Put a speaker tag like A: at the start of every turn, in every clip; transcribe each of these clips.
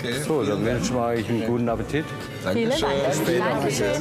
A: Okay.
B: So, dann wünsche ich euch einen guten Appetit.
C: Vielen Dank. Dankeschön.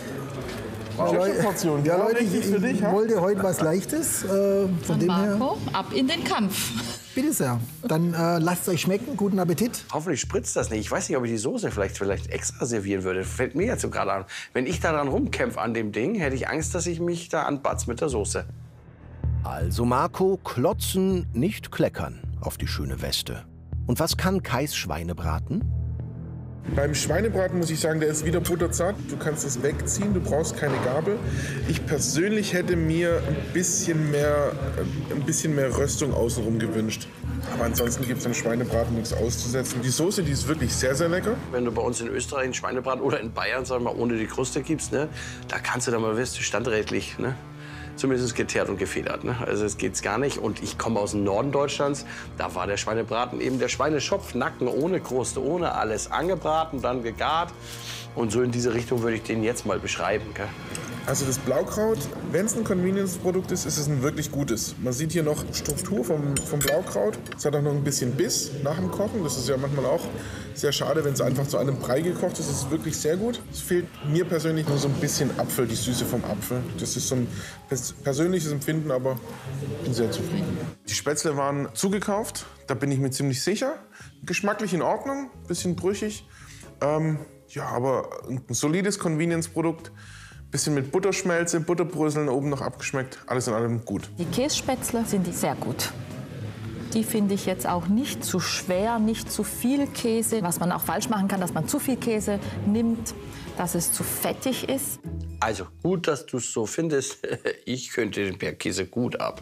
D: Ja, Leute, ich wollte heute was Leichtes. Von dem her,
C: Marco, ab in den Kampf.
D: bitte sehr. Dann lasst es euch schmecken. Guten Appetit.
E: Hoffentlich spritzt das nicht. Ich weiß nicht, ob ich die Soße vielleicht extra servieren würde. Fällt mir jetzt so gerade an. Wenn ich daran rumkämpfe an dem Ding, hätte ich Angst, dass ich mich da anbatz mit der Soße.
F: Also Marco, klotzen, nicht kleckern auf die schöne Weste. Und was kann Kais Schweinebraten?
A: Beim Schweinebraten muss ich sagen, der ist wieder butterzart. Du kannst es wegziehen, du brauchst keine Gabel. Ich persönlich hätte mir ein bisschen mehr Röstung außenrum gewünscht. Aber ansonsten gibt es am Schweinebraten nichts auszusetzen. Die Soße, die ist wirklich sehr, sehr lecker.
E: Wenn du bei uns in Österreich einen Schweinebraten oder in Bayern, sagen wir mal, ohne die Kruste gibst, ne, da kannst du dann mal wissen, standrechtlich, ne, zumindest geteert und gefedert. Ne? Also es geht's gar nicht. Und ich komme aus dem Norden Deutschlands. Da war der Schweinebraten eben der Schweineschopf, Nacken, ohne Kruste, ohne alles. Angebraten, dann gegart. Und so in diese Richtung würde ich den jetzt mal beschreiben. Gell?
A: Also das Blaukraut, wenn es ein Convenience-Produkt ist, ist es ein wirklich gutes. Man sieht hier noch Struktur vom Blaukraut. Es hat auch noch ein bisschen Biss nach dem Kochen. Das ist ja manchmal auch sehr schade, wenn es einfach zu einem Brei gekocht ist. Das ist wirklich sehr gut. Es fehlt mir persönlich nur so ein bisschen Apfel, die Süße vom Apfel. Das ist so ein persönliches Empfinden, aber ich bin sehr zufrieden. Die Spätzle waren zugekauft, da bin ich mir ziemlich sicher. Geschmacklich in Ordnung, bisschen brüchig. Ja, aber ein solides Convenience-Produkt. Bisschen mit Butterschmelze, Butterbröseln oben noch abgeschmeckt. Alles in allem gut.
C: Die Kässpätzle sind sehr gut. Die finde ich jetzt auch nicht zu schwer, nicht zu viel Käse. Was man auch falsch machen kann, dass man zu viel Käse nimmt, dass es zu fettig ist.
E: Also gut, dass du es so findest. Ich könnte den Bergkäse gut ab.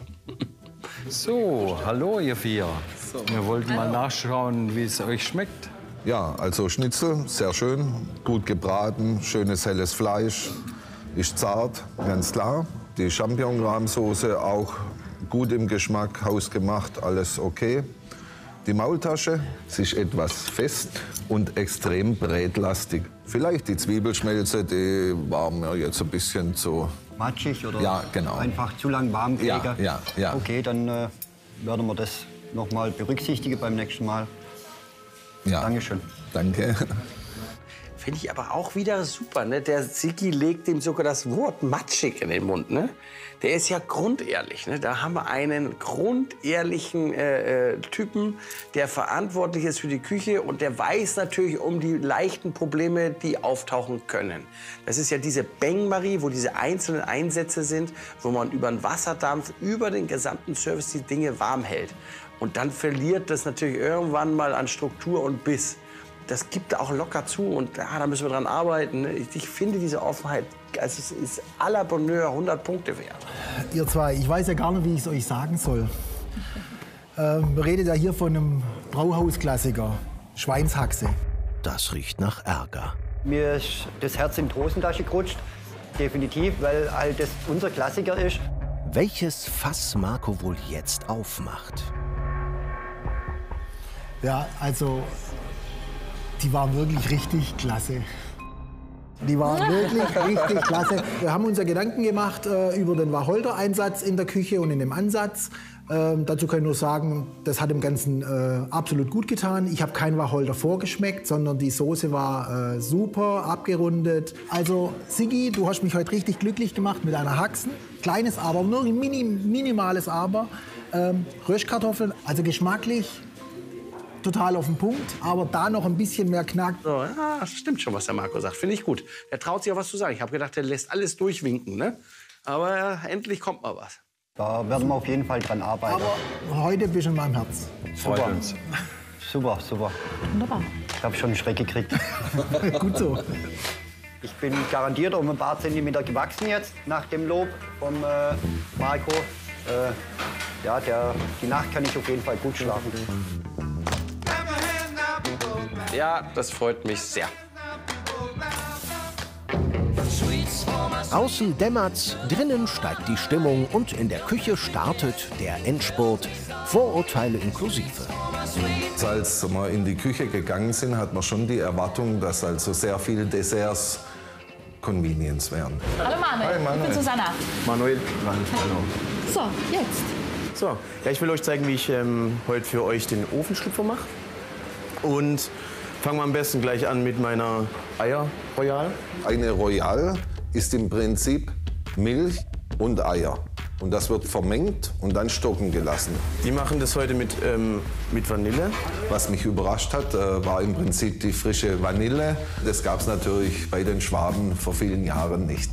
B: So, hallo ihr vier. Wir wollten mal nachschauen, wie es euch schmeckt.
G: Ja, also Schnitzel, sehr schön, gut gebraten, schönes helles Fleisch, ist zart, ganz klar. Die Champignon-Rahmsoße auch gut im Geschmack, hausgemacht, alles okay. Die Maultasche, sie ist etwas fest und extrem brätlastig. Vielleicht die Zwiebelschmelze, die war mir jetzt ein bisschen zu...
H: Matschig oder
G: ja, genau.
H: einfach zu lang warm kriegen?
G: Ja.
H: Okay, dann werden wir das noch mal berücksichtigen beim nächsten Mal.
G: Ja.
H: Dankeschön.
G: Danke.
E: Finde ich aber auch wieder super. Ne? Der Sigi legt dem sogar das Wort matschig in den Mund. Ne? Der ist ja grundehrlich. Ne? Da haben wir einen grundehrlichen Typen, der verantwortlich ist für die Küche. Und der weiß natürlich um die leichten Probleme, die auftauchen können. Das ist ja diese Bain-Marie, wo diese einzelnen Einsätze sind, wo man über den Wasserdampf, über den gesamten Service die Dinge warm hält. Und dann verliert das natürlich irgendwann mal an Struktur und Biss. Das gibt auch locker zu und da müssen wir dran arbeiten. Ich finde diese Offenheit, also es ist à la Bonheur 100 Punkte wert.
D: Ihr zwei, ich weiß ja gar nicht, wie ich es euch sagen soll. Wir reden ja hier von einem Brauhausklassiker, Schweinshaxe.
F: Das riecht nach Ärger.
H: Mir ist das Herz in die Hosentasche gerutscht, definitiv, weil halt das unser Klassiker ist.
F: Welches Fass Marco wohl jetzt aufmacht?
D: Ja, also, die waren wirklich richtig klasse. Die waren wirklich richtig klasse. Wir haben uns ja Gedanken gemacht über den Wacholder-Einsatz in der Küche und in dem Ansatz. Dazu kann ich nur sagen, das hat dem Ganzen absolut gut getan. Ich habe kein Wacholder vorgeschmeckt, sondern die Soße war super, abgerundet. Also Sigi, du hast mich heute richtig glücklich gemacht mit einer Haxen. Kleines Aber, nur ein minimales Aber. Röstkartoffeln, also geschmacklich total auf den Punkt, aber da noch ein bisschen mehr Knack.
E: So, ja, das stimmt schon, was der Marco sagt. Finde ich gut. Er traut sich auch was zu sagen. Ich habe gedacht, er lässt alles durchwinken. Ne? Aber endlich kommt mal was.
H: Da werden wir auf jeden Fall dran arbeiten.
D: Aber heute bist du in meinem Herz.
B: Freut uns.
H: Super, super.
C: Wunderbar.
H: Ich habe schon einen Schreck gekriegt.
D: Gut so.
H: Ich bin garantiert um ein paar Zentimeter gewachsen jetzt, nach dem Lob von Marco. Ja, die Nacht kann ich auf jeden Fall gut schlafen.
E: Ja, das freut mich sehr.
F: Außen dämmert's, drinnen steigt die Stimmung und in der Küche startet der Endspurt. Vorurteile inklusive.
G: Als wir in die Küche gegangen sind, hat man schon die Erwartung, dass also sehr viele Desserts Convenience wären.
C: Hallo Manuel.
G: Hi, Manuel.
C: Ich bin Susanna.
I: Manuel.
C: Hallo. So, jetzt.
I: So, ja, ich will euch zeigen, wie ich heute für euch den Ofenschlüpfer mache. Und Fangen wir am besten gleich an mit meiner Eier Royal.
G: Eine Royal ist im Prinzip Milch und Eier. Und das wird vermengt und dann stocken gelassen.
I: Die machen das heute mit Vanille.
G: Was mich überrascht hat, war im Prinzip die frische Vanille. Das gab es natürlich bei den Schwaben vor vielen Jahren nicht.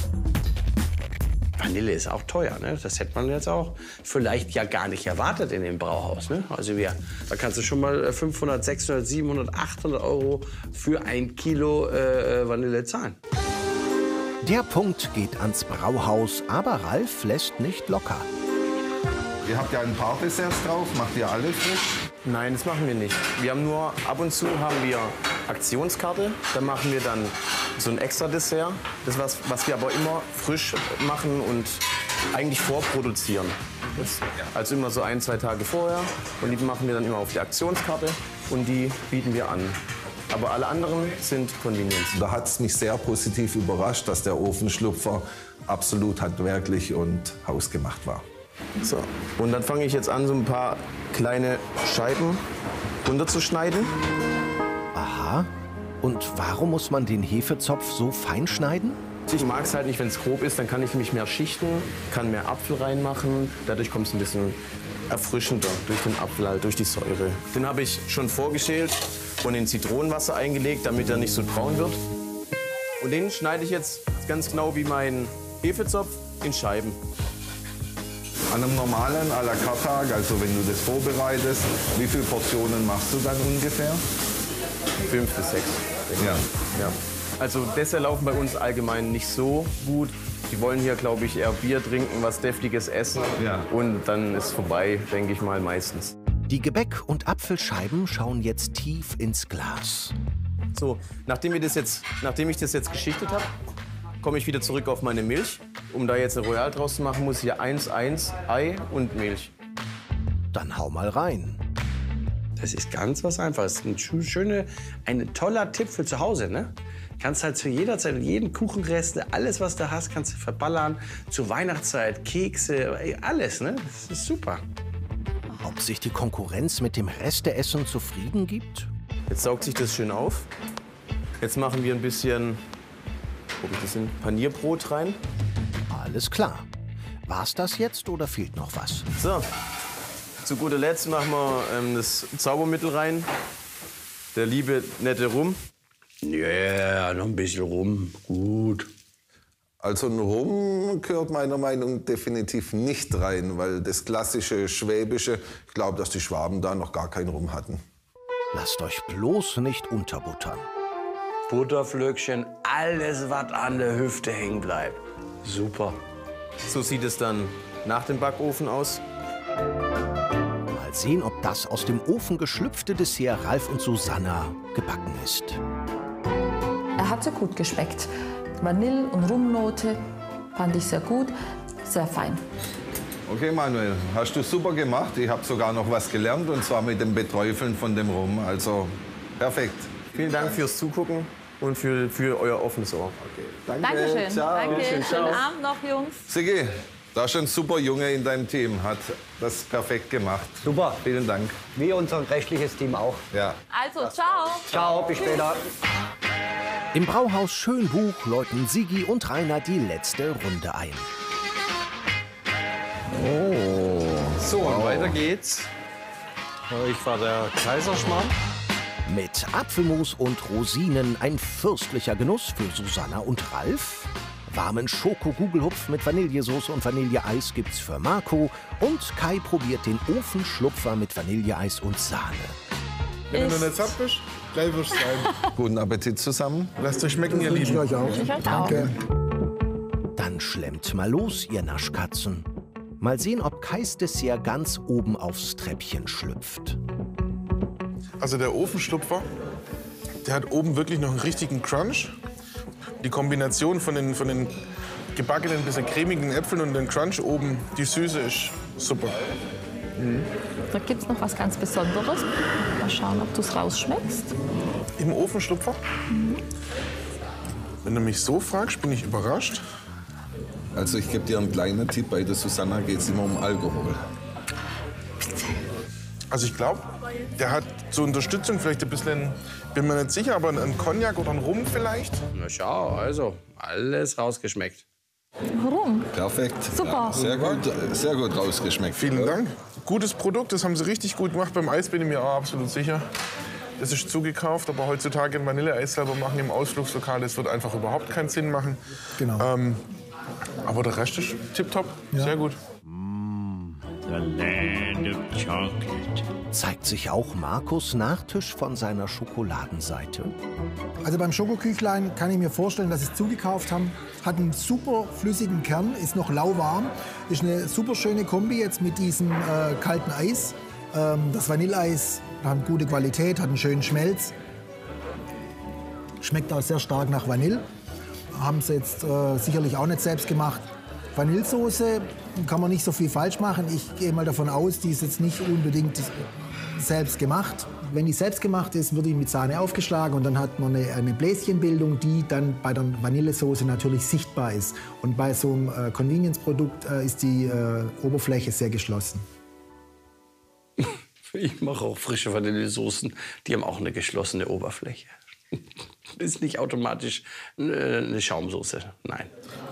E: Vanille ist auch teuer, ne? Das hätte man jetzt auch vielleicht ja gar nicht erwartet in dem Brauhaus, ne? Also da kannst du schon mal 500, 600, 700, 800 Euro für 1 Kilo Vanille zahlen.
F: Der Punkt geht ans Brauhaus, aber Ralf lässt nicht locker.
G: Ihr habt ja ein paar Desserts drauf, macht ihr alle frisch?
I: Nein, das machen wir nicht. Wir haben nur, ab und zu haben wir Aktionskarte. Da machen wir dann so ein extra Dessert. Das ist was wir aber immer frisch machen und eigentlich vorproduzieren. Also immer so 1, 2 Tage vorher. Und die machen wir dann immer auf die Aktionskarte und die bieten wir an. Aber alle anderen sind Convenience.
G: Da hat es mich sehr positiv überrascht, dass der Ofenschlupfer absolut handwerklich und hausgemacht war.
I: So. Und dann fange ich jetzt an, so ein paar kleine Scheiben runterzuschneiden.
F: Aha. Und warum muss man den Hefezopf so fein schneiden?
I: Ich mag es halt nicht, wenn es grob ist, dann kann ich mich mehr schichten, kann mehr Apfel reinmachen. Dadurch kommt es ein bisschen erfrischender durch den Apfel, halt, durch die Säure. Den habe ich schon vorgeschält und in Zitronenwasser eingelegt, damit er nicht so braun wird. Und den schneide ich jetzt ganz genau wie mein Hefezopf in Scheiben.
G: An einem normalen à la carte Tag, also wenn du das vorbereitest, wie viele Portionen machst du dann ungefähr?
I: 5 bis 6.
G: Ja.
I: Ja. Also Dessert laufen bei uns allgemein nicht so gut. Die wollen hier, glaube ich, eher Bier trinken, was Deftiges essen.
G: Ja.
I: Und dann ist vorbei, denke ich mal, meistens.
F: Die Gebäck- und Apfelscheiben schauen jetzt tief ins Glas.
I: So, nachdem ich das jetzt geschichtet habe, komme ich wieder zurück auf meine Milch. Um da jetzt eine Royal draus zu machen, muss ich hier 1 Ei und Milch.
F: Dann hau mal rein.
E: Das ist ganz was Einfaches. Ein toller Tipp für zu Hause, ne? Kannst halt zu jeder Zeit, jeden Kuchenreste, alles was du hast, kannst du verballern. Zur Weihnachtszeit, Kekse, alles, ne? Das ist super.
F: Ob sich die Konkurrenz mit dem Resteessen zufrieden gibt?
I: Jetzt saugt sich das schön auf. Jetzt machen wir ein bisschen Panierbrot rein.
F: Alles klar. War's das jetzt oder fehlt noch was?
I: So, zu guter Letzt machen wir das Zaubermittel rein. Der liebe, nette Rum.
E: Ja, yeah, noch ein bisschen Rum. Gut.
G: Also ein Rum gehört meiner Meinung nach definitiv nicht rein, weil das klassische Schwäbische, ich glaube, dass die Schwaben da noch gar keinen Rum hatten.
F: Lasst euch bloß nicht unterbuttern.
E: Butterflöckchen, alles, was an der Hüfte hängen bleibt. Super.
I: So sieht es dann nach dem Backofen aus.
F: Mal sehen, ob das aus dem Ofen geschlüpfte Dessert Ralf und Susanna gebacken ist.
C: Er hat sehr gut geschmeckt. Vanille- und Rumnote fand ich sehr gut, sehr fein.
G: Okay, Manuel, hast du super gemacht. Ich habe sogar noch was gelernt, und zwar mit dem Beträufeln von dem Rum. Also perfekt.
I: Vielen Dank fürs Zugucken und für euer offenes Ohr.
G: Okay. Danke.
C: Dankeschön.
G: Ciao.
C: Danke.
I: Ciao.
C: Schönen Abend noch, Jungs.
G: Sigi, da ist ein super Junge in deinem Team. Hat das perfekt gemacht.
H: Super.
G: Vielen Dank.
H: Wie unser rechtliches Team auch.
G: Ja.
C: Also, ciao.
H: Ciao, bis später.
F: Im Brauhaus Schönbuch läuten Sigi und Rainer die letzte Runde ein.
B: So, und weiter geht's. Ich war der Kaiserschmarrn.
F: Mit Apfelmus und Rosinen ein fürstlicher Genuss für Susanna und Ralf. Warmen Schoko-Gugelhupf mit Vanillesoße und Vanilleeis gibt's für Marco. Und Kai probiert den Ofenschlupfer mit Vanilleeis und Sahne.
A: Wenn du noch nicht satt bist, gleich wirst du sein.
G: Guten Appetit zusammen.
A: Lasst euch schmecken, ihr
D: Ich
A: Lieben.
D: euch auch.
C: Ich euch auch.
D: Danke.
F: Dann schlemmt mal los, ihr Naschkatzen. Mal sehen, ob Kais Dessert ganz oben aufs Treppchen schlüpft.
A: Also der Ofenschlupfer, der hat oben wirklich noch einen richtigen Crunch. Die Kombination von den gebackenen, bisschen cremigen Äpfeln und den Crunch oben, die Süße ist super.
C: Da gibt es noch was ganz Besonderes. Mal schauen, ob du es rausschmeckst.
A: Im Ofenschlupfer? Wenn du mich so fragst, bin ich überrascht.
G: Also ich gebe dir einen kleinen Tipp. Bei der Susanna geht es immer um Alkohol.
A: Also ich glaube, der hat zur Unterstützung vielleicht ein bisschen, bin mir nicht sicher, aber ein Cognac oder ein Rum vielleicht.
E: Na schau, also alles rausgeschmeckt.
C: Rum.
G: Perfekt.
C: Super.
G: Sehr gut rausgeschmeckt.
A: Vielen Dank. Gutes Produkt, das haben sie richtig gut gemacht. Beim Eis bin ich mir auch absolut sicher. Das ist zugekauft, aber heutzutage ein Vanilleeis selber machen im Ausflugslokal, das wird einfach überhaupt keinen Sinn machen.
D: Genau.
A: Aber der Rest ist tipptopp, sehr gut.
J: The land of chocolate.
F: Zeigt sich auch Markus Nachtisch von seiner Schokoladenseite?
D: Also beim Schokoküchlein kann ich mir vorstellen, dass sie es zugekauft haben. Hat einen super flüssigen Kern, ist noch lauwarm. Ist eine super schöne Kombi jetzt mit diesem kalten Eis. Das Vanilleeis hat gute Qualität, hat einen schönen Schmelz. Schmeckt auch sehr stark nach Vanille. Haben sie jetzt sicherlich auch nicht selbst gemacht. Vanillesoße kann man nicht so viel falsch machen. Ich gehe mal davon aus, die ist jetzt nicht unbedingt selbst gemacht. Wenn die selbst gemacht ist, wird die mit Sahne aufgeschlagen und dann hat man eine Bläschenbildung, die dann bei der Vanillesoße natürlich sichtbar ist. Und bei so einem Convenience-Produkt ist die Oberfläche sehr geschlossen.
E: Ich mache auch frische Vanillesoßen, die haben auch eine geschlossene Oberfläche. Ist nicht automatisch eine Schaumsoße, nein.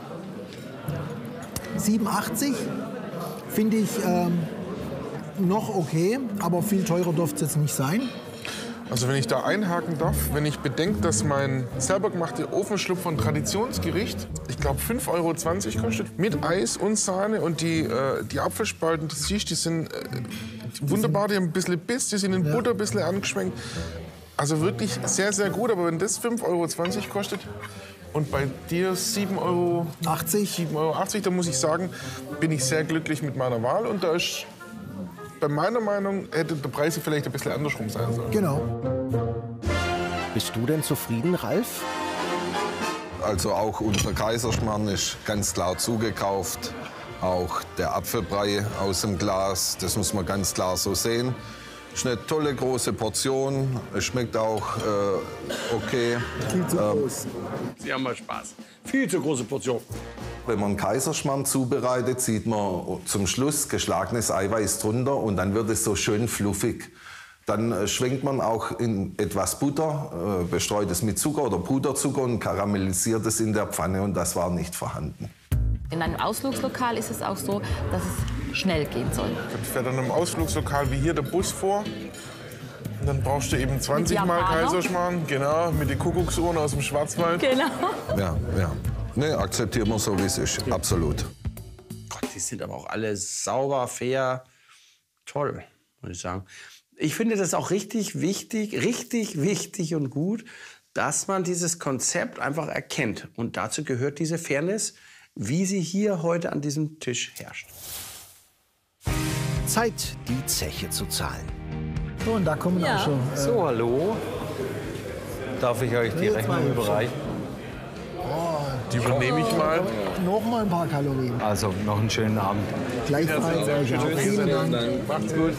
D: 87 finde ich noch okay, aber viel teurer dürfte es jetzt nicht sein.
A: Also wenn ich da einhaken darf, wenn ich bedenke, dass mein selber gemachter Ofenschlupf von Traditionsgericht, ich glaube 5,20 € kostet, mit Eis und Sahne und die Apfelspalten, das siehst, die sind wunderbar, die haben ein bisschen Biss, die sind in Butter ein bisschen angeschwenkt. Also wirklich sehr, sehr gut, aber wenn das 5,20 € kostet und bei dir 7,80 €, dann muss ich sagen, bin ich sehr glücklich mit meiner Wahl und da ist bei meiner Meinung hätte der Preis vielleicht ein bisschen andersrum sein sollen.
D: Genau.
F: Bist du denn zufrieden, Ralf?
G: Also auch unser Kaiserschmarrn ist ganz klar zugekauft. Auch der Apfelbrei aus dem Glas, das muss man ganz klar so sehen. Ist eine tolle große Portion. Es schmeckt auch okay.
D: Viel zu groß.
E: Sie haben mal Spaß. Viel zu große Portion.
G: Wenn man Kaiserschmarrn zubereitet, sieht man zum Schluss geschlagenes Eiweiß drunter und dann wird es so schön fluffig. Dann schwenkt man auch in etwas Butter, bestreut es mit Zucker oder Puderzucker und karamellisiert es in der Pfanne und das war nicht vorhanden.
C: In einem Ausflugslokal ist es auch so, dass es schnell gehen soll.
A: Dann fährt dann im Ausflugslokal wie hier der Bus vor. Und dann brauchst du eben 20 Mal
C: Japaner.
A: Kaiserschmarrn, genau, mit den Kuckucksuhren aus dem Schwarzwald.
C: Genau.
G: Ja. Ne, akzeptieren wir so, wie es ist. Absolut.
E: Gott, die sind aber auch alle sauber, fair. Toll, muss ich sagen. Ich finde das auch richtig wichtig und gut, dass man dieses Konzept einfach erkennt. Und dazu gehört diese Fairness, wie sie hier heute an diesem Tisch herrscht.
F: Zeit, die Zeche zu zahlen.
D: So, und da kommen auch schon.
B: So, hallo. Darf ich euch die Rechnung überreichen?
A: Die übernehme ich mal.
D: Noch mal ein paar Kalorien.
B: Also, noch einen schönen Abend.
D: Gleichfalls euch auch. Vielen Dank.
A: Macht's gut.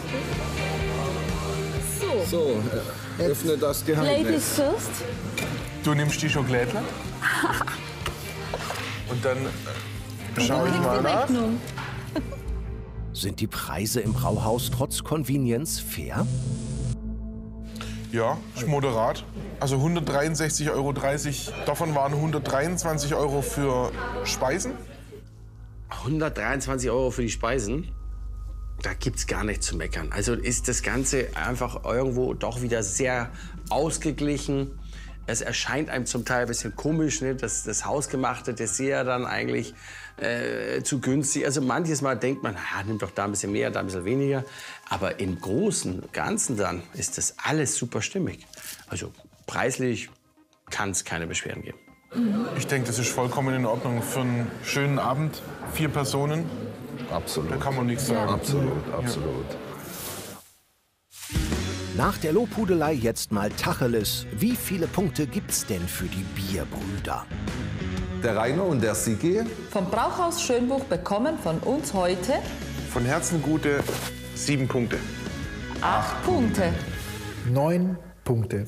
G: So, öffne das Geheimnis.
C: Ladies first.
A: Du nimmst die Schokolade. Und dann schaue ich mal nach.
F: Sind die Preise im Brauhaus trotz Convenience fair?
A: Ja, ist moderat. Also 163,30 €. Davon waren 123 € für Speisen.
E: 123 € für die Speisen, da gibt's gar nichts zu meckern. Also ist das Ganze einfach irgendwo doch wieder sehr ausgeglichen. Es erscheint einem zum Teil ein bisschen komisch, ne? Das hausgemachte Dessert dann eigentlich zu günstig. Also manches Mal denkt man, naja, nimm doch da ein bisschen mehr, da ein bisschen weniger. Aber im Großen und Ganzen dann ist das alles super stimmig. Also preislich kann es keine Beschwerden geben.
A: Ich denke, das ist vollkommen in Ordnung für einen schönen Abend. 4 Personen,
G: Absolut.
A: da kann man nichts sagen.
G: Absolut.
F: Nach der Lobhudelei jetzt mal Tacheles. Wie viele Punkte gibt's denn für die Bierbrüder?
G: Der Rainer und der Sigi,
C: Vom Brauhaus Schönbuch bekommen von uns heute
A: Von Herzen gute 7 Punkte.
C: 8 Punkte.
D: 9 Punkte.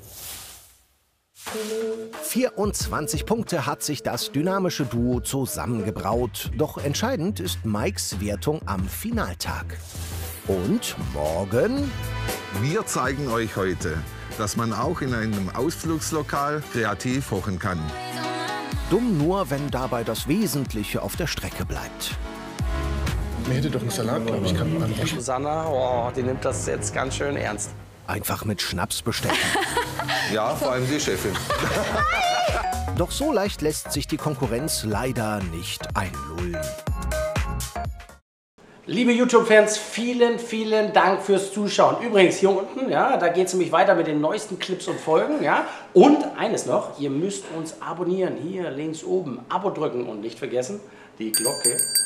F: 24 Punkte hat sich das dynamische Duo zusammengebraut. Doch entscheidend ist Mikes Wertung am Finaltag. Und morgen?
G: Wir zeigen euch heute, dass man auch in einem Ausflugslokal kreativ kochen kann.
F: Dumm nur, wenn dabei das Wesentliche auf der Strecke bleibt.
A: Mir hätte doch einen Salat, glaube ich, kann man nicht.
E: Susanna, oh, die nimmt das jetzt ganz schön ernst.
F: Einfach mit Schnaps bestechen.
G: Ja, vor allem die Chefin.
F: Doch so leicht lässt sich die Konkurrenz leider nicht einlullen.
E: Liebe YouTube-Fans, vielen, vielen Dank fürs Zuschauen. Übrigens, hier unten, ja, da geht es nämlich weiter mit den neuesten Clips und Folgen. Ja. Und eines noch, ihr müsst uns abonnieren. Hier links oben, Abo drücken und nicht vergessen, die Glocke